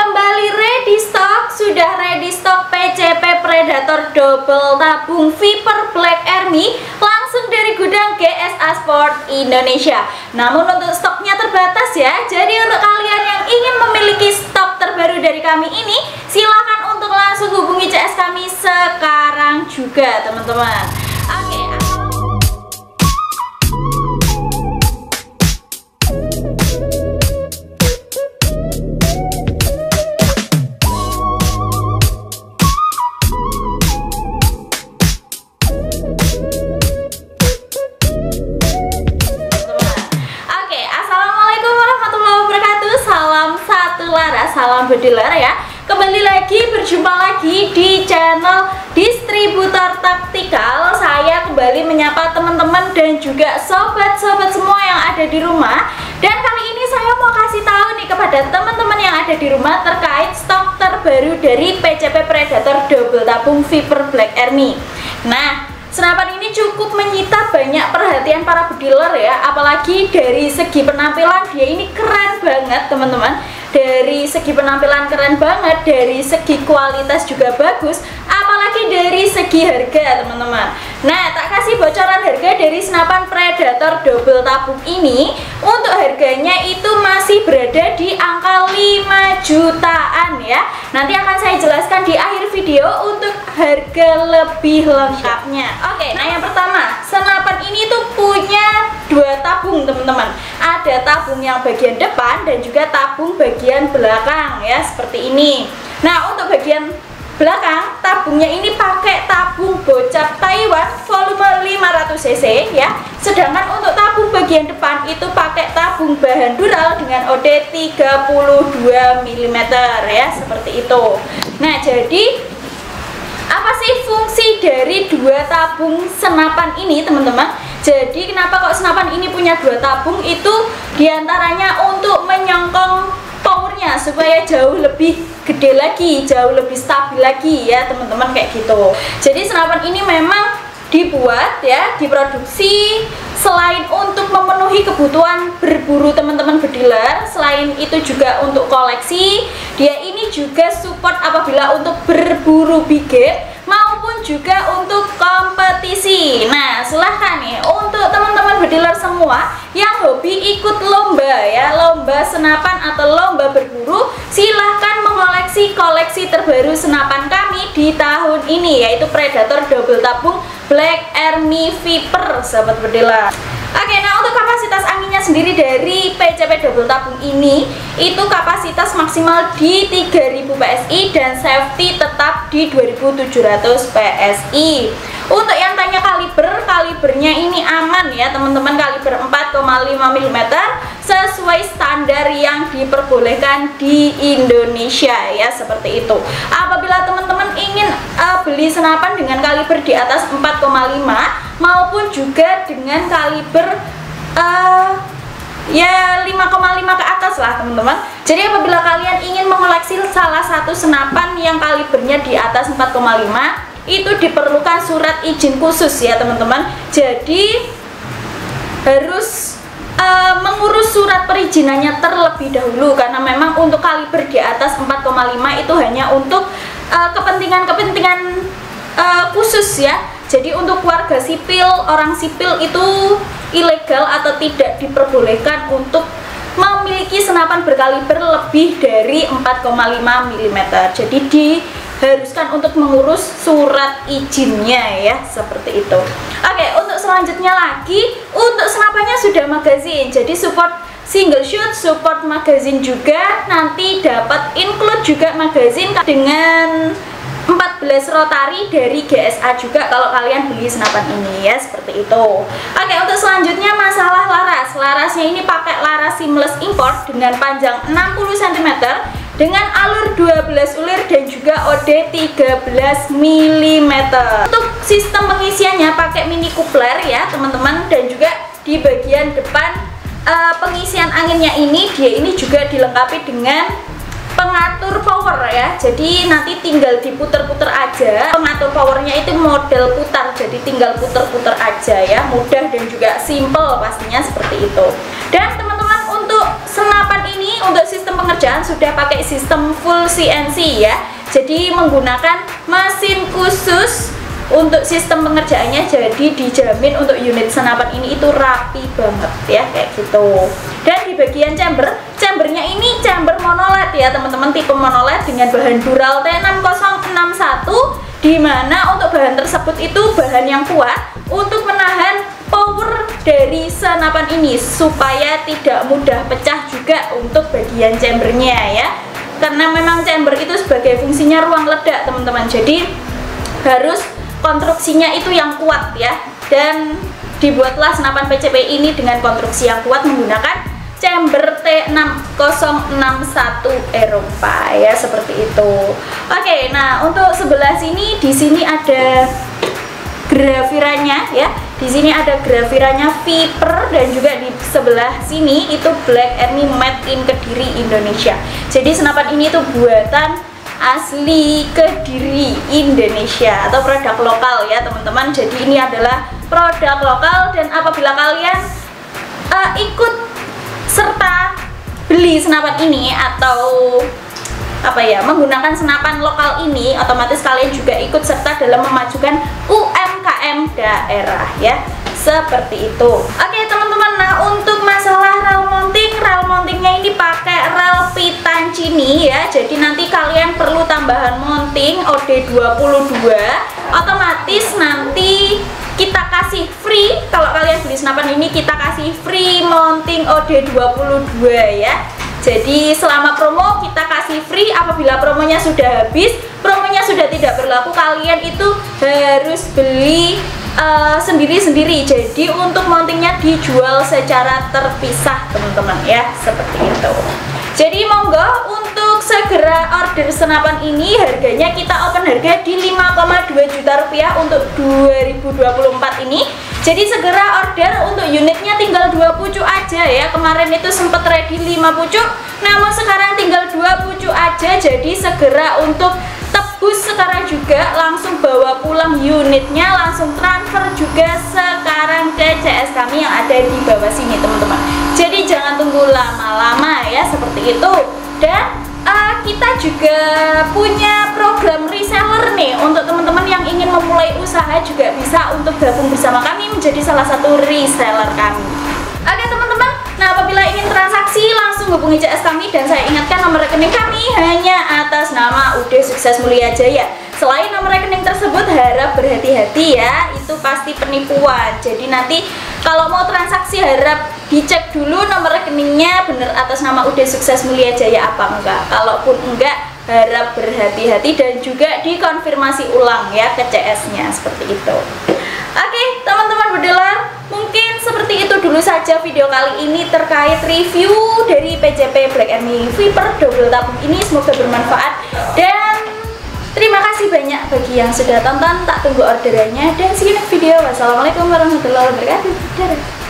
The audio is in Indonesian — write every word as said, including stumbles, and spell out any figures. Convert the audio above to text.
kembali ready stock. Sudah ready stock P C P Predator double tabung Viper Black Army langsung dari gudang G S A Sport Indonesia. Namun untuk stoknya terbatas ya. Jadi untuk kalian yang ingin memiliki stok terbaru dari kami ini, silahkan untuk langsung hubungi C S kami sekarang juga teman-teman. Oke. Salam bediler ya. Kembali lagi berjumpa lagi di channel Distributor Taktikal. Saya kembali menyapa teman-teman dan juga sobat-sobat semua yang ada di rumah. Dan kali ini saya mau kasih tahu nih kepada teman-teman yang ada di rumah terkait stok terbaru dari P C P Predator double tabung Viper Black Army. Nah, senapan ini cukup menyita banyak perhatian para bediler ya. Apalagi dari segi penampilan dia ini keren banget teman-teman. Dari segi penampilan keren banget, dari segi kualitas juga bagus, apalagi dari segi harga teman-teman. Nah, tak kasih bocoran harga dari senapan Predator double tabung ini. Untuk harganya itu masih berada di angka lima jutaan ya. Nanti akan saya jelaskan di akhir video untuk harga lebih lengkapnya. Oke, nah yang pertama, senapan ini tuh punya dua tabung teman-teman. Ada tabung yang bagian depan dan juga tabung bagian belakang ya, seperti ini. Nah, untuk bagian belakang tabungnya ini pakai tabung bocap Taiwan volume lima ratus cc ya. Sedangkan untuk tabung bagian depan itu pakai tabung bahan dural dengan O D tiga puluh dua milimeter ya, seperti itu. Nah, jadi apa sih fungsi dari dua tabung senapan ini teman-teman? Jadi kenapa kok senapan ini punya dua tabung? Itu diantaranya untuk menyongkong powernya supaya jauh lebih gede lagi, jauh lebih stabil lagi ya teman-teman, kayak gitu. Jadi senapan ini memang dibuat ya, diproduksi selain untuk memenuhi kebutuhan berburu teman-teman bediler, selain itu juga untuk koleksi. Dia ini juga support apabila untuk berburu big game maupun juga untuk kompetisi. Nah, silahkan nih untuk teman-teman bediler semua yang hobi ikut lomba ya, lomba senapan atau lomba berburu, silahkan mengoleksi koleksi terbaru senapan kami di tahun ini, yaitu Predator double tabung Black Army Viper sahabat bediler. Oke, nah untuk kapasitas anginnya sendiri dari P C P double tabung ini itu kapasitas maksimal di tiga ribu P S I dan safety tetap di dua ribu tujuh ratus P S I. Untuk yang tanya kaliber, kalibernya ini aman ya teman-teman, kaliber empat koma lima milimeter sesuai standar yang diperbolehkan di Indonesia ya, seperti itu. Apabila teman-teman ingin uh, beli senapan dengan kaliber di atas empat koma lima maupun juga dengan kaliber uh, ya lima koma lima ke atas lah teman-teman. Jadi apabila kalian ingin mengoleksi salah satu senapan yang kalibernya di atas empat koma lima, itu diperlukan surat izin khusus ya teman-teman. Jadi harus uh, mengurus surat perizinannya terlebih dahulu, karena memang untuk kaliber di atas empat koma lima itu hanya untuk kepentingan-kepentingan uh, uh, khusus ya. Jadi untuk warga sipil, orang sipil itu ilegal atau tidak diperbolehkan untuk memiliki senapan berkaliber lebih dari empat koma lima milimeter. Jadi diharuskan untuk mengurus surat izinnya ya, seperti itu. Oke, untuk selanjutnya lagi, untuk senapannya sudah magazine. Jadi support single shoot, support magazine juga, nanti dapat include juga magazine dengan empat belas rotari dari G S A juga kalau kalian beli senapan ini ya, seperti itu. Oke, untuk selanjutnya masalah laras. Larasnya ini pakai laras seamless import dengan panjang enam puluh sentimeter dengan alur dua belas ulir dan juga O D tiga belas milimeter. Untuk sistem pengisiannya pakai mini coupler ya teman-teman, dan juga di bagian depan uh, pengisian anginnya ini dia ini juga dilengkapi dengan pengatur power ya. Jadi nanti tinggal diputer-puter aja. Pengatur powernya itu model putar, jadi tinggal puter-puter aja ya, mudah dan juga simple pastinya, seperti itu. Dan teman-teman untuk senapan ini ini untuk sistem pengerjaan sudah pakai sistem full C N C ya. Jadi menggunakan mesin khusus untuk sistem pengerjaannya, jadi dijamin untuk unit senapan ini itu rapi banget ya, kayak gitu. Dan di bagian chamber, chambernya ini chamber monoled ya teman-teman, tipe monoled dengan bahan dural T enam nol enam satu, dimana untuk bahan tersebut itu bahan yang kuat untuk menahan power dari senapan ini supaya tidak mudah pecah juga untuk bagian chambernya ya, karena memang chamber itu sebagai fungsinya ruang ledak teman-teman, jadi harus konstruksinya itu yang kuat ya. Dan dibuatlah senapan P C P ini dengan konstruksi yang kuat menggunakan chamber T enam nol enam satu Eropa ya, seperti itu. Oke, nah untuk sebelah sini, di sini ada grafirannya ya. Di sini ada grafirannya Viper, dan juga di sebelah sini itu Black Army made in Kediri, Indonesia. Jadi senapan ini tuh buatan asli Kediri, Indonesia, atau produk lokal ya teman-teman. Jadi ini adalah produk lokal, dan apabila kalian uh, ikut serta beli senapan ini atau apa ya, menggunakan senapan lokal ini, otomatis kalian juga ikut serta dalam memajukan U M K M daerah ya, seperti itu. Oke teman-teman, nah untuk masalah rel mounting, rel mountingnya ini pakai rel Pittancini ya. Jadi nanti kalian perlu tambahan mounting O D dua puluh dua, otomatis nanti kita kasih free, kalau kalian beli senapan ini kita kasih free mounting O D dua puluh dua ya. Jadi selama promo kita kasih free, apabila promonya sudah habis, promonya sudah tidak berlaku, kalian itu harus beli sendiri-sendiri. Uh, Jadi untuk mountingnya dijual secara terpisah teman-teman ya, seperti itu. Jadi monggo untuk segera order senapan ini, harganya kita open harga di lima koma dua juta rupiah untuk dua ribu dua puluh empat ini. Jadi segera order, untuk unitnya tinggal dua pucuk aja ya. Kemarin itu sempat ready lima pucuk, namun sekarang tinggal dua pucuk aja. Jadi segera untuk tebus sekarang juga, langsung bawa pulang unitnya, langsung transfer juga sekarang ke C S kami yang ada di bawah sini teman-teman. Jadi jangan tunggu lama-lama ya, seperti itu. Dan uh, kita juga punya program reseller nih, untuk teman-teman yang ingin memulai usaha juga bisa untuk gabung bersama kami menjadi salah satu reseller kami. Oke teman-teman, nah apabila ingin transaksi langsung hubungi C S kami, dan saya ingatkan nomor rekening kami hanya atas nama U D Sukses Mulia Jaya. Selain nomor rekening tersebut harap berhati-hati ya, itu pasti penipuan. Jadi nanti kalau mau transaksi harap dicek dulu nomor rekeningnya benar atas nama U D Sukses Mulia Jaya apa enggak. Kalaupun enggak, harap berhati-hati dan juga dikonfirmasi ulang ya ke C S-nya, seperti itu. Oke teman-teman berdolar, mungkin seperti itu dulu saja video kali ini terkait review dari P C P Black Army Viper double tabung ini. Semoga bermanfaat, dan terima kasih banyak bagi yang sudah tonton. Tak tunggu orderannya, dan see you next video. Wassalamualaikum warahmatullahi wabarakatuh. Dadah.